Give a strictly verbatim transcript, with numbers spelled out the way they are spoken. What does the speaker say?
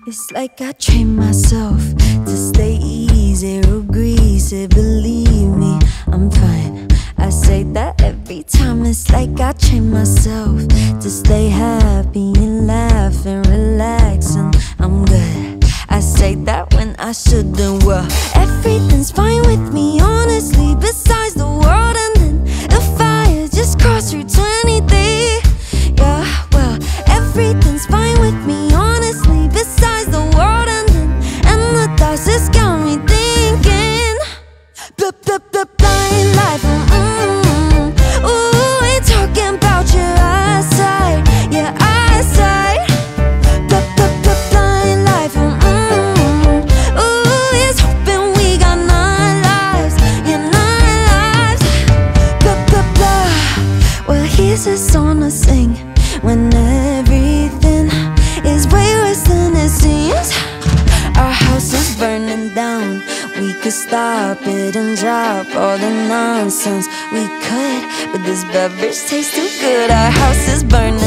It's like I trained myself to stay easy, real greasy. Believe me, I'm fine. I say that every time. It's like I trained myself to stay happy and laugh and relax, and I'm good. I say that when I shouldn't. Well, everything's fine with me, honestly, besides the world. And then the fire just crossed through twenty-three. Yeah, well, everything's fine with me, honestly, besides the world. And then, and the thoughts just got me thinking. Blah, blah, blah, blind life, mm-mm. Ooh, ain't talking about your eyesight, your eyesight. Blah, blah, blah, blind life, mm-mm. Ooh, it's hoping we got nine lives, yeah, nine lives. Blah, blah, blah. Well, here's a song to sing when everything is way worse than it seems. Our house is burning down. We could stop it and drop all the nonsense. We could, but this beverage tastes too good. Our house is burning